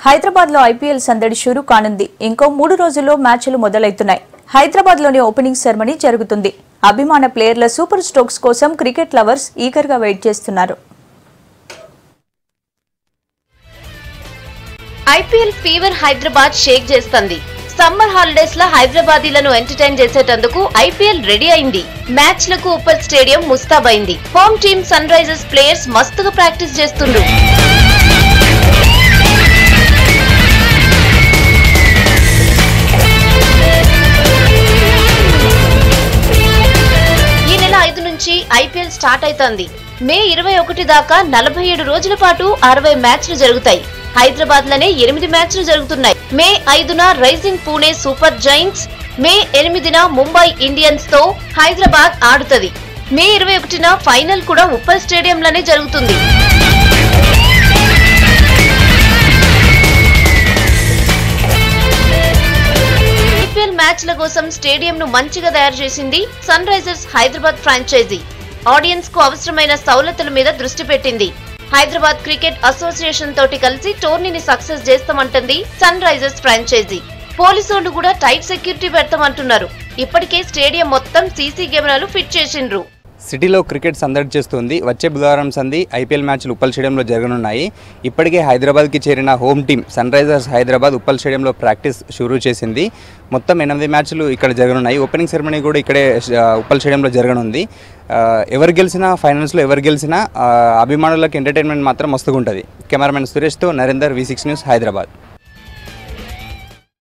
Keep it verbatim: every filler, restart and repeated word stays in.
హైదరాబాద్ లో ఐపీఎల్ సందడి షురూ కానుంది. ఇంకో మూడు రోజుల్లో మ్యాచ్లు మొదలవుతున్నాయి. హైదరాబాద్ లోని ఓపెనింగ్ సెరమనీ జరుగుతుంది. అభిమాన ప్లేయర్ల సూపర్ స్ట్రోక్స్ కోసం క్రికెట్ లవర్స్ ఈగర్ గా వెయిట్ చేస్తున్నారు. ఐపీఎల్ ఫీవర్ హైదరాబాద్ షేక్ చేస్తుంది. సమ్మర్ హాలిడేస్ లో హైదరాబాదీలను ఎంటర్టైన్ చేసేటందుకు ఐపీఎల్ రెడీ అయింది. మ్యాచ్లకు ఉప్పల్ స్టేడియం ముస్తాబైంది. Home team Sunrisers players మస్తుగా ప్రాక్టీస్ చేస్తుండ్రు. ఈ నెల ఐదు నుంచి ఐపీఎల్ స్టార్ట్ అవుతోంది. మే ఇరవై ఒకటి దాకా నలభై ఏడు రోజుల పాటు అరవై మ్యాచ్లు జరుగుతాయి. హైదరాబాద్ లోనే ఎనిమిది మ్యాచ్లు జరుగుతున్నాయి. మే ఐదున rising Pune super giants, May ఎనిమిదిన ముంబై ఇండియన్స్ తో హైదరాబాద్ ఆడుతుంది. మే ఇరవై ఒకటిన ఫైనల్ కూడా ఉప్పల్ స్టేడియంలోనే జరుగుతుంది. ఐపీఎల్ మ్యాచ్ల కోసం స్టేడియం ను మంచిగా తయారు చేసింది Sunrisers Hyderabad franchise. Audience కు అవసరమైన సౌలతుల మీద దృష్టి పెట్టింది. హైదరాబాద్ క్రికెట్ అసోసియేషన్ తోటి కలిసి టోర్నీని సక్సెస్ చేస్తామంటుంది సన్ రైజర్స్ ఫ్రాంచైజీ. పోలీసులు కూడా టైట్ సెక్యూరిటీ పెడతామంటున్నారు. ఇప్పటికే స్టేడియం మొత్తం సీసీ కెమెరాలు ఫిట్ చేసిండ్రు. సిటీలో క్రికెట్ సందడి చేస్తుంది. వచ్చే బుధవారం సంధి ఐపీఎల్ మ్యాచ్లు ఉప్పల్ స్టేడియంలో జరగనున్నాయి. ఇప్పటికే హైదరాబాద్కి చేరిన home team Sunrisers Hyderabad Uppal స్టేడియంలో ప్రాక్టీస్ షురూ చేసింది. మొత్తం ఎనిమిది మ్యాచ్లు ఇక్కడ జరగనున్నాయి. ఓపెనింగ్ సెరమనీ కూడా ఇక్కడే ఉప్పల్ స్టేడియంలో జరగనుంది. ఎవరు గెలిచినా ఫైనల్స్లో ఎవరు గెలిచినా అభిమానులకు ఎంటర్టైన్మెంట్ మాత్రం మస్తుగా ఉంటుంది. కెమెరామెన్ సురేష్తో Narender, V six news, Hyderabad.